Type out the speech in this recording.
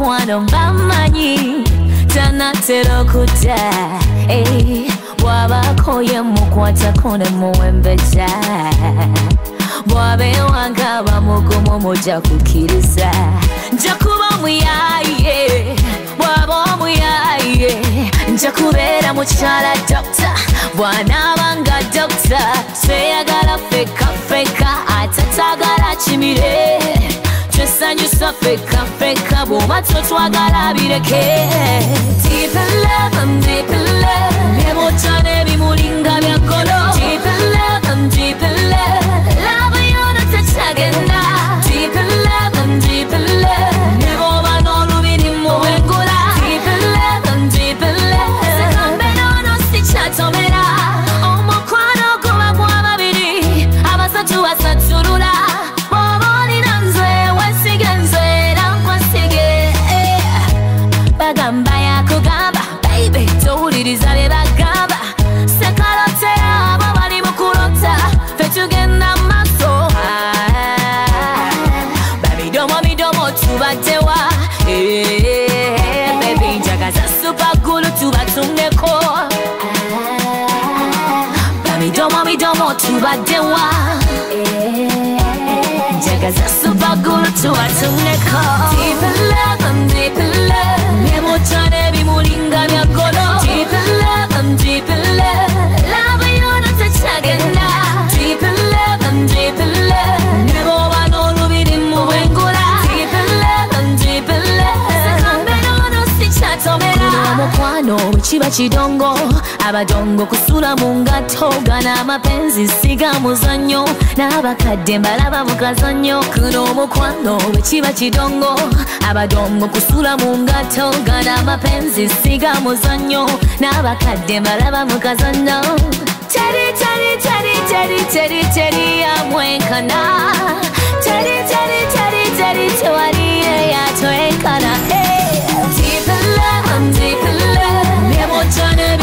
omukwano mbamanyi tanatera kudda bw'abaako ye mukwatako ne muwembeja bw'abeewanga bamugumu mujja kukkiriza nja kuba omuyaaye bw'aba omuyaaye nja kubeera mukyala dokita bw'anaabanga dokita tweyagala feka feka ate taagala kimire twesanyusa feka feka bw'oba totwagala bireke deep in love, I'm deep in love nebota n'ebimulinga bya golo deep in love, I'm deep in love love yono tetagenda deep in love, I'm deep in love neboba n'olubiri muwengula deep in love, I'm deep in love sekambe nono sikyatomera omukwano guba gw'ababiri abasatu basatulula bw'oba olina nze wesige nze era nkwasige bagamba yakugamba baby towuliriza bye bagamba sekalotera abo bali mu kulota ffe tugenda maaso bamidomo tubaddewa baby njagaza supagulu tubatungeko bamidomo tubaddewa njagaza supagulu tubatungeko deep in love, I'm deep in love nebota n'ebimulinga bya golo deep in love, I'm deep in love love yono tetagenda deep in love, I'm deep in love neboba n'olubiri muwengula deep in love, I'm deep in love sekambe nono sikyatomera omukwano kiba kidongo abadongo kusula mu ngato gana amapenzi siga muzanyo n'abakadde mbalaba mu kazanyo kuno omukwano kiba kidongo abadongo kusula mu ngato gana amapenzi siga muzanyo n'abakadde mbalaba mu kazanyo teri teri teri teri teri teri amwenkana teri teri teri teri tewaliye yatwenkana deep in love, I'm deep in love nebota